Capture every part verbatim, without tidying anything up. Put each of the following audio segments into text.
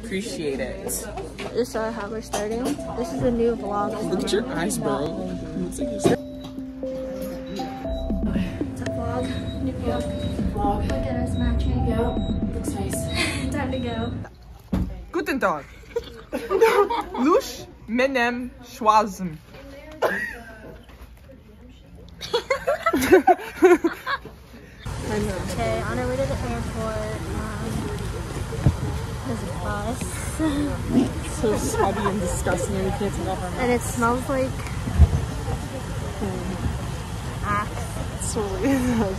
appreciate it. This is uh, how we're starting. This is a new vlog. Look at your eyes, bro. Looks like you're... It's a vlog. New vlog. Vlog. Look at us matching. Yeah, looks nice. Time to go. Guten Tag. Lush menem schwazem. Okay, on our way to the airport. Um, there's a bus. It's so sweaty and disgusting, and we can't take off our masks. And it smells like axe. It totally does.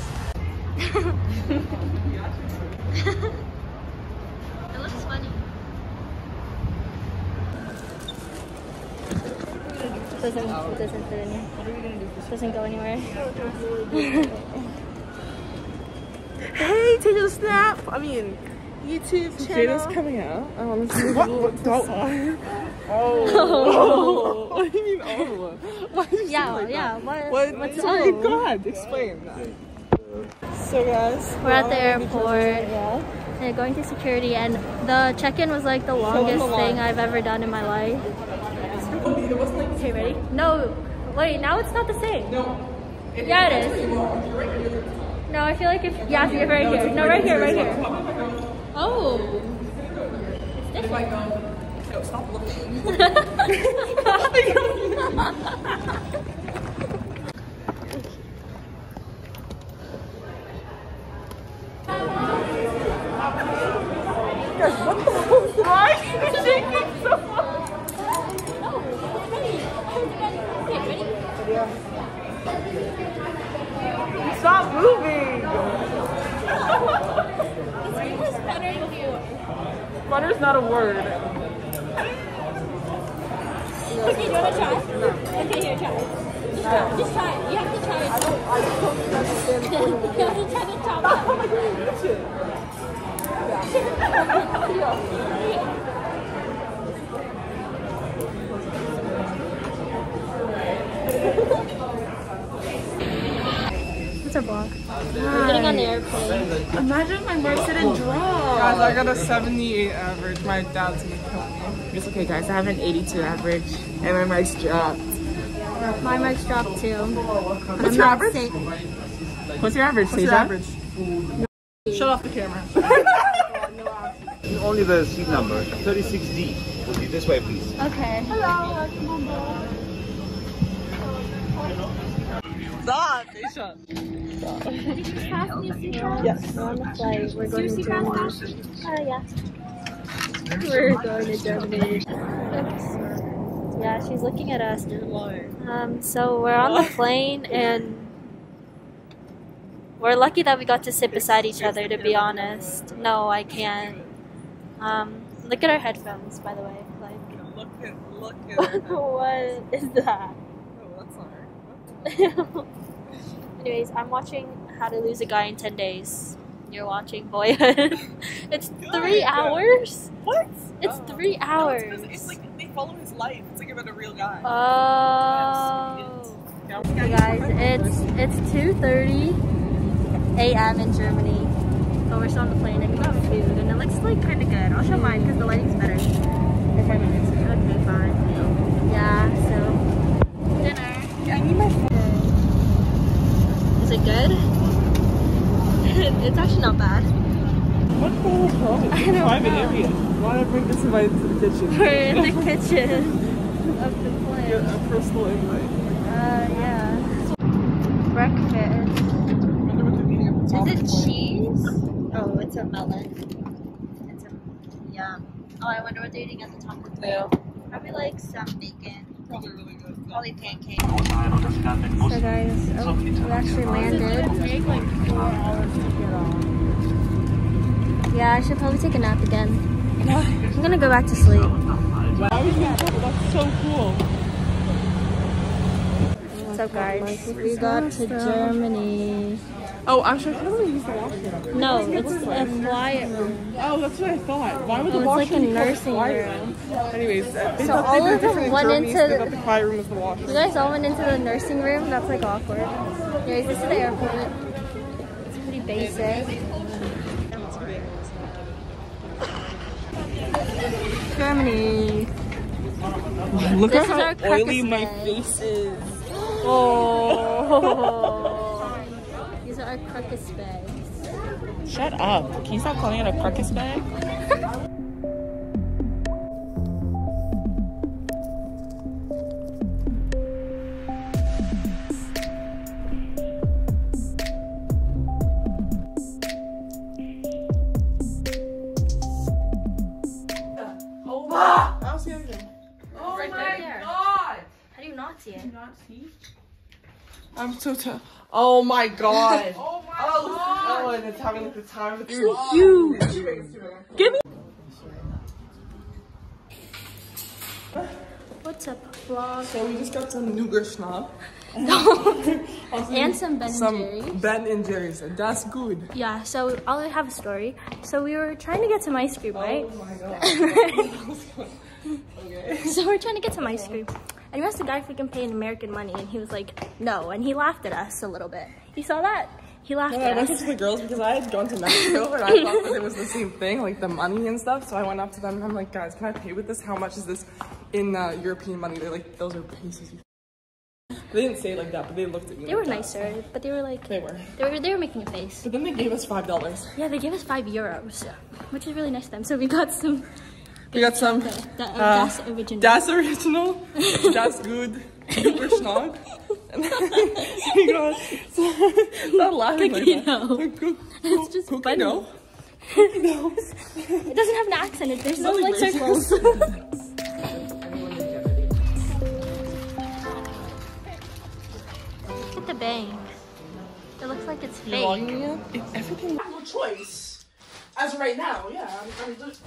It looks funny. It doesn't, it doesn't fit in here. What are we gonna do? It doesn't go anywhere. Hey, take a snap! I mean, YouTube channel. Jada's coming out. I want to see what? What? Don't. Oh. Oh. What do you mean, oh? Why did you Yeah, like yeah. that? What, What? what's Sorry, oh? go ahead. Explain that. So, guys, We're at the airport. And going to security, and the check-in was like the longest the thing I've ever done in my life. It wasn't like. Okay, ready? No, wait. Now it's not the same. No. Yeah, it is. No, I feel like if yeah, if you're right here. No, right here, right here. Oh, it's different. No, stop looking. Guys, what the hell is that? Why are you shaking so much? No, it's ready. Okay, ready? Yeah. Stop moving! Butter's not a word. Okay, do you want to try? No. Okay, here, try. Just try. Just try. You have to try it. I don't, I don't understand the You have to try the top one. What's our vlog? We're getting on the airplane. Imagine my marks didn't drop. Guys, I got a seventy-eight average. My dad's gonna kill me. It's okay, guys. I have an eighty-two average, and my marks dropped. My marks dropped too. What's your average? Say What's your average, What's your average? Shut off the camera. Only the seat number, thirty-six D. Will be this way, please. Okay. Hello. Stop, Aisha. Yes. We're on the flight. We're going to Germany. Uh, yeah. We're going to Germany. Oops. Yeah, she's looking at us. Um, so we're on the plane, and we're lucky that we got to sit beside each other, to be honest. No, I can't. Um, look at our headphones, by the way. Like, Look at, look at what is that? Oh, that's not her. Anyways, I'm watching How to Lose a Guy in ten days. You're watching Boyhood. It's three hours? What? It's Oh. three hours. No, it's, it's like they follow his life. It's like about a real guy. Oh. Yes. Hey guys, it's it's two thirty A M in Germany. But we're still on the plane, and we got food, and it looks like kind of good. I'll show mine because the lighting's better. Okay, fine. Yeah, so dinner. Yeah, I need my phone. Is it good? It's actually not bad. What the hell is wrong? It's I don't private know. area. Why did I bring this invite to the kitchen? We're in the kitchen of the plane. Get a personal invite. Uh, yeah. Breakfast. Is it cheese? Oh, it's a melon. It's a, yeah. Oh, I wonder what they're eating at the top of the plate. Probably like some bacon. Probably really good. Probably pancakes. So guys, oh, we actually landed. It take like four hours to get on. Yeah, I should probably take a nap again. I'm gonna go back to sleep. Why would you do that? That's so cool. What's up, guys? We got to Germany. Oh, actually, I thought we used the washroom. No, it's a quiet room. Oh, that's what I thought. Why would the Oh, it's washroom like a be called nursing quiet room. Anyways, uh, they So thought all they of did them different in went Germany, into so they the- thought the quiet room was the washroom. You guys all went into the nursing room? That's like awkward. Anyways, this is the airport. It's pretty basic. Germany. Look This at is our how oily Caucasus my bag. face is. Oh. These are our carcass bags. Shut up. Can you stop calling it a carcass bag? Oh my! I don't see anything. Oh right my there. god! How do you not see it? Not see? I'm so tired. Oh my god. Oh my oh, god. Oh, and it's having like the time of the So huge. Give me. What's up, vlog? So we just got some nougat schnapp. And some Ben some and Jerry's. Ben and Jerry's. That's good. Yeah, so I'll have a story. So we were trying to get some ice cream, right? Oh my god. Okay. So we're trying to get some ice cream. And we asked the guy if we can pay in American money, and he was like, no. And he laughed at us a little bit. You saw that? He laughed No, at I went us. to the girls because I had gone to Mexico and I thought that it was the same thing, like the money and stuff. So I went up to them and I'm like, guys, can I pay with this? How much is this in uh, European money? They're like, those are pesos. They didn't say it like that, but they looked at me. They like were that. nicer, but they were like, They were. they were, they were making a face. But then they gave us five dollars. Yeah, they gave us five euros, which is really nice of them. So we got some. We got some. The, the, uh, Uh, Das Original. Das Original. That's good. Super schnog. And then we got. Stop laughing like Cookie that. dough. Cook- It's just Cookie funny. dough. Cookie dough. It doesn't have an accent. It- There's no It's like only circles. Look at the bank. It looks like it's fake. It's everything. I have no choice. As of right now, yeah. I'm, I'm just.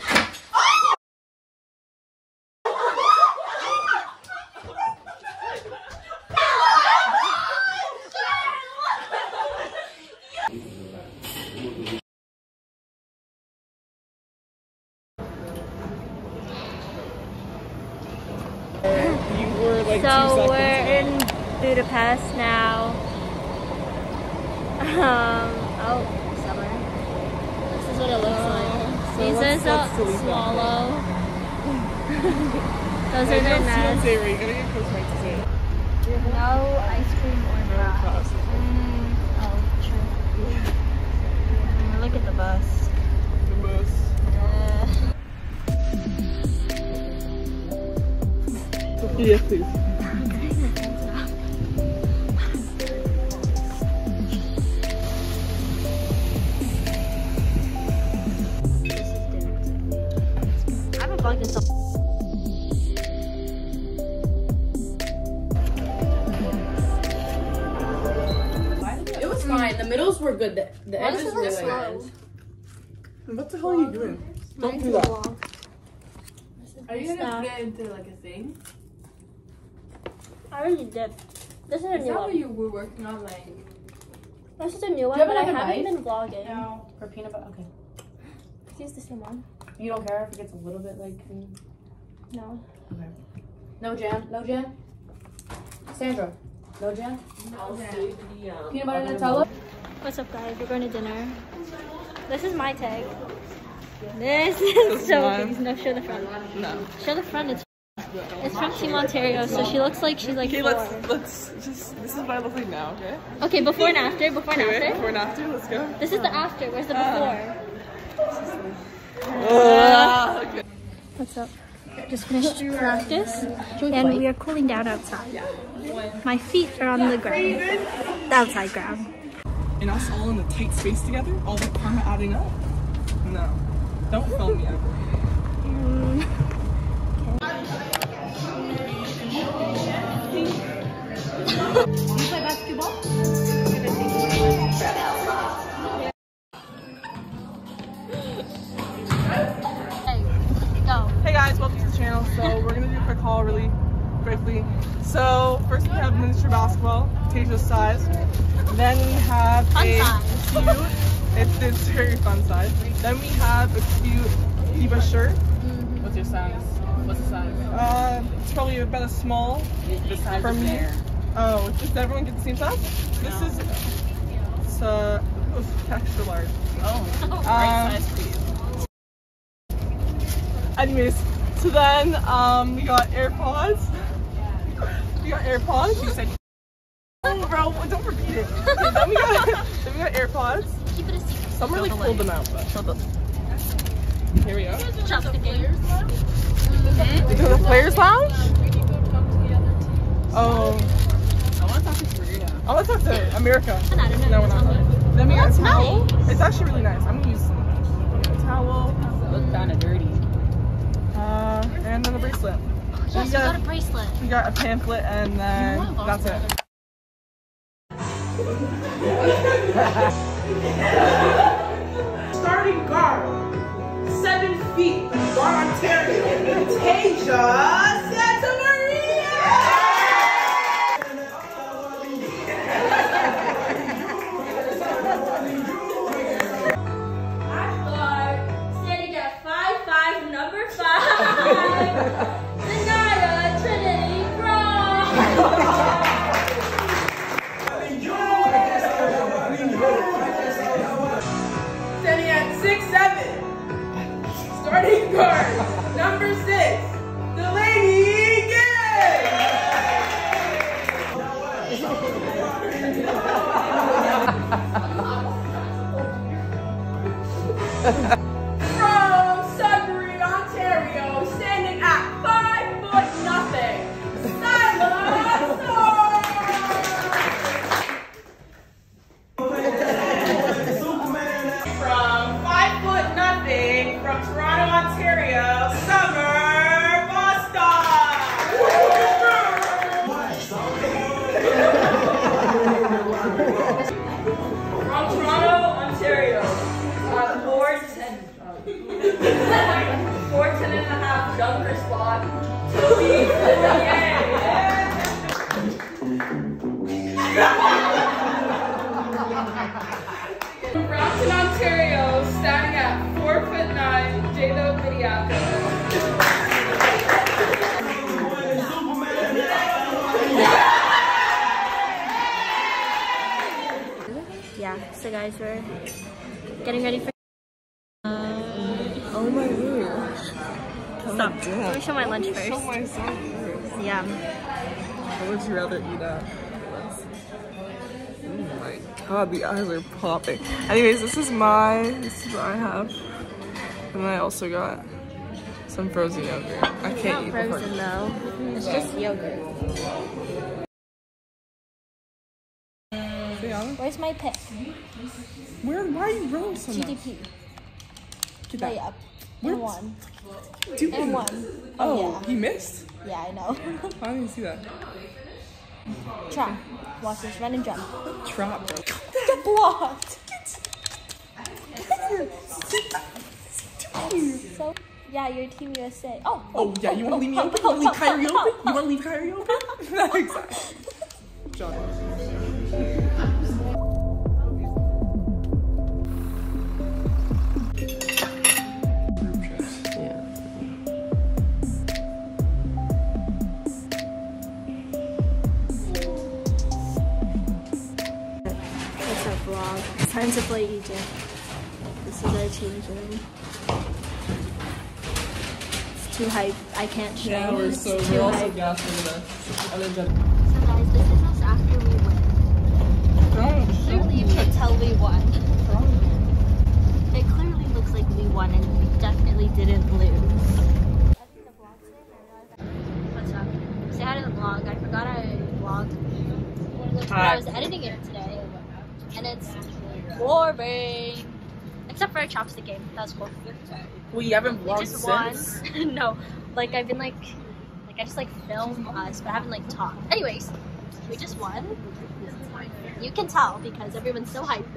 You were like two So seconds we're away. in Budapest now. Um, oh, summer. This is what it looks like. So These let's- are let's delete that. swallow. Those Hey, are their don't see nests. what say, Ray. You gotta get close right to say it. No ice cream or fries. Mm, oh, true. Mm, look at the bus. The bus. Uh, Yeah, please. I haven't vlogged in so It was fine. The middles were good. The, the Why edges is it were so like slow? What the hell are you doing? Don't do that. Are you gonna Stop. get into like a thing? I already did. This is a Is new that what one. you were working on? Like This is a new one, you have but I another haven't knife? been vlogging. no for peanut butter. Okay. Use the same one. You don't care if it gets a little bit like. mm, No. Okay. No jam. No jam. Sandra. No jam. Okay. Peanut butter Nutella. What's up, guys? We're going to dinner. This is my tag. This is so mine. big. No, show the front. No. Show the front. It's it's from Team Ontario, so she looks like she's like Okay, four. let's let's just. This is what I look like now. Okay. Okay, before and after. Before and Okay, wait, after. before and after. Let's go. This is the after. Where's the Ah. before? Uh, okay. What's up? Just finished practice, and we are cooling down outside. My feet are on the ground, the outside ground. And us all in a tight space together, all the karma adding up. No, don't film me ever. Mm. You play basketball? Hey, go. Hey guys, welcome to the channel. So we're gonna do a quick haul really quickly. So first we have miniature basketball, Tasha's size. Then we have Fun a size. cute, it's, it's very fun size. Then we have a cute FIBA shirt. What's your size? What's the size? Uh, it's probably about a small The size for is me. there. Oh, does everyone get the same size? This is, it's uh, extra large. Oh, Um, right size, please. Anyways, so then um, we got AirPods. We got AirPods. You said, oh, bro, don't repeat it. Okay, then, we got, then we got AirPods. Keep it a secret. Some really pulled them out, but Show the. Here we go. Chop the players. We go to the Players Lounge? Oh. I want to talk to Korea. I want to talk to America. I don't know. No, we're not. Then we got a That's towel. nice. It's actually really nice. I'm going to use a towel. It looks kind of dirty. Uh, and then a bracelet. Yes, we got a bracelet. We got a pamphlet and then that's it. Starting guard, seven feet, guard Ontario, Tasia Santa Maria! Guard, standing at five five, number five. Denaya Trinity Brown. Standing at six seven, starting guard, number six, Delaney Gay! From Sudbury, Ontario, standing at five foot nothing, Silas Thorne! From five foot nothing, from Toronto, Ontario, Summer Boston! From Toronto, Ontario, uh, four ten, four ten and a half younger spot, Toby Fournier. From Brampton, Ontario, standing at four foot nine, Jado Vidiaco. Yeah, so guys, we're getting ready for. Oh my gosh. Stop. Let me show my lunch first. Show myself first. Yeah. What would you rather eat at? Oh my god, the eyes are popping. Anyways, this is my, this is what I have. And I also got some frozen yogurt. I It's can't not eat frozen the though. It's just yogurt. Where's my pick? Where? Why are you rolling so G much? D P. Get that. Lay up. Where? And one. Dude. And one. Oh, yeah. he missed? Yeah, I know. I didn't see that. Trap. Watch this. Run and jump. Trap, bro. Get blocked. So, yeah, your team U S A. Oh. Oh, yeah, you want to leave me open? You want to leave Kyrie open? You want to leave Kyrie open? Exactly. John. Vlog. It's time to play Egypt. This is our change room. It's too hype. I can't show. Yeah, we're so, it's we're too also hype. gassing this. So guys, this is us after we win. Clearly you can tell we won. It clearly looks like we won and we definitely didn't lose. What's up? Say hi to the vlog. I forgot I vlogged. I was editing it today. And it's boring. Except for a chopstick game. That was cool. Well, you haven't We vlogged just won. since? No. Like, I've been like, like, I just like film us, but I haven't like talked. Anyways, we just won. You can tell because everyone's so hyped.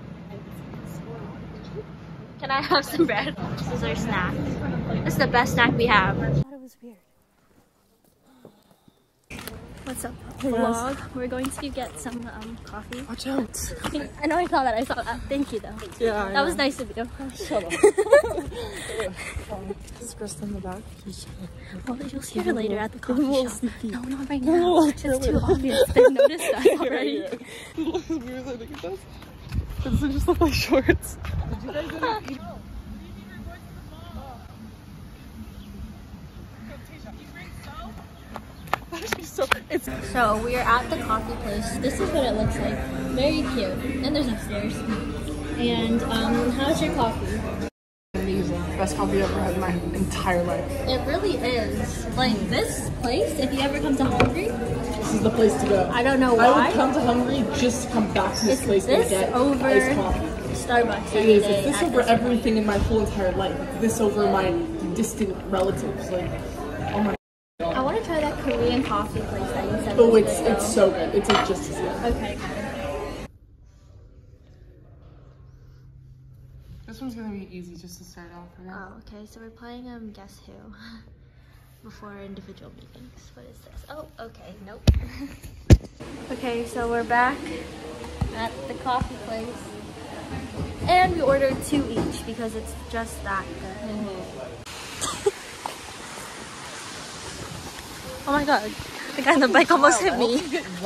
Can I have some bread? This is our snack. This is the best snack we have. I thought it was weird. What's up, vlog? We're going to get some um, coffee. Watch out. I know I saw that. I saw that. Thank you, though. Yeah, I that was know. nice of you. Shut up. Is Krista in the back? Well, you'll see her later at the coffee Little shop. sneaky. No, not right now. It's too obvious. They noticed us already. Look as weird as I think it does. Does it just look like shorts? Did you guys ever eat? It's so we are at the coffee place. This is what it looks like. Very cute. And there's upstairs. And um, how's your coffee? amazing. Best coffee I've ever had in my entire life. It really is. Like this place, if you ever come to Hungary, this is the place to go. I don't know why. I would come to Hungary just to come back to this it's place this and get over iced coffee. Starbucks. It is. It's this over everything in my whole entire life. It's this over my distant relatives. Like, oh my. I want to try that Korean coffee place that you said. Oh, it's it's so good. It's like just as good. Okay. This one's gonna be easy just to start off. Right? Oh, okay. So we're playing um Guess Who before our individual meetings. What is this? Oh, okay. Nope. Okay, so we're back at the coffee place, and we ordered two each because it's just that good. Mm-hmm. Oh my god! The guy on the bike almost hit me.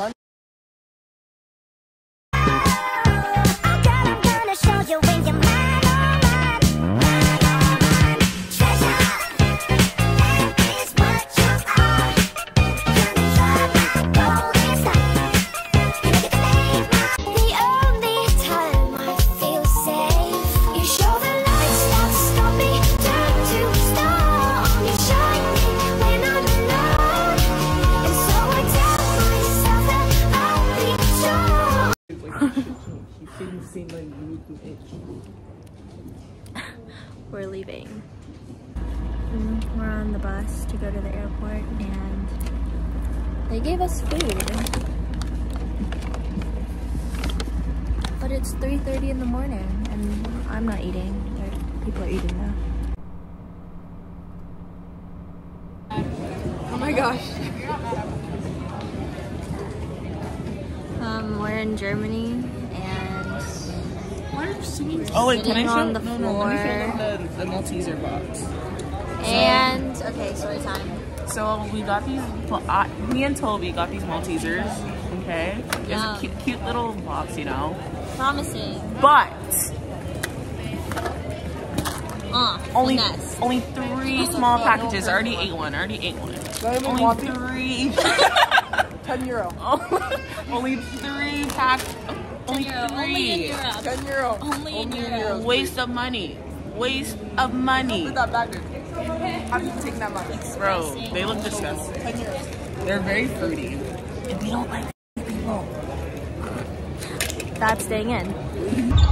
We're leaving. Mm, we're on the bus to go to the airport, and they gave us food. But it's three thirty in the morning, and I'm not eating. There, people are eating now. Oh my gosh. Um, we're in Germany, and Oh wait, can I show on the no, no, let me show floor. them the, the Malteser box. And okay, story time. So we got these, uh, me and Toby got these Maltesers, okay? It's Yeah. a cute, cute little box, you know? Promising. But Uh, only finesse. only three small packages. I already ate one, I already ate one. Only three. ten euro. Only three packs. Only Euro, three. only in Europe. ten euro. Only in Europe. Waste of money. Waste of money. Put that back there. How do you take that money? Bro, they look disgusting. ten euros. They're very fruity. And we don't like people. That's staying in.